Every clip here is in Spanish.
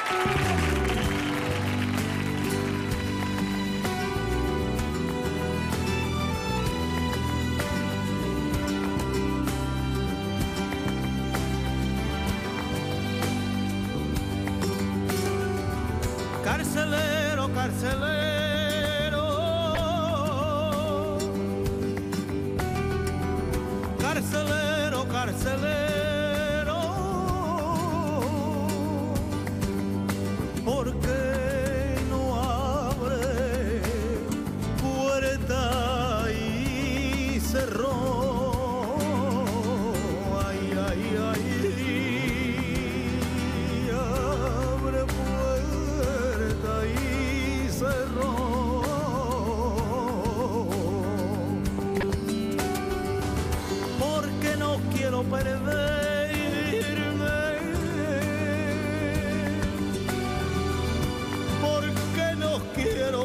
Carcelero, carcelero, carcelero, carcelero, ¿por qué no abre puerta y cerró? Ay, ay, ay, abre puerta y cerró, porque no quiero perderme, porque no quiero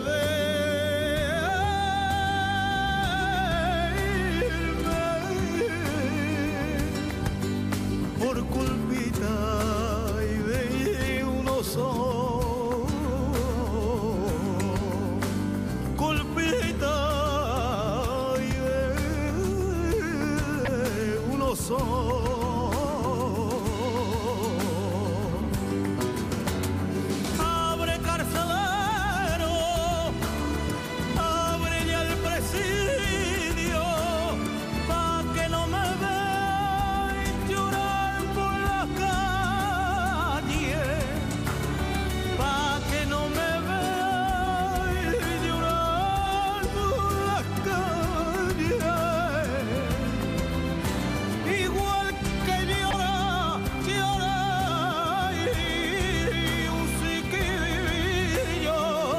perderme, por culpita de uno solo, culpita de uno solo. Abre, carcelero, ábrele al presidio, pa' que no me vean llorar por la calle, pa' que no me vean llorar por la calle, igual que llora, llora un chiquillo.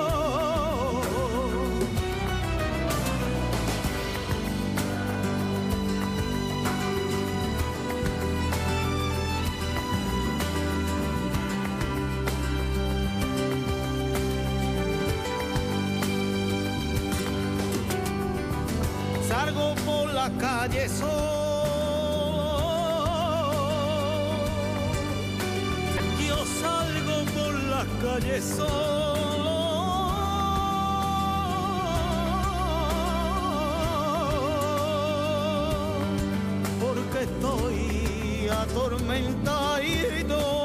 Salgo por la calle solo, yo salgo por la calle solo, porque estoy atormentado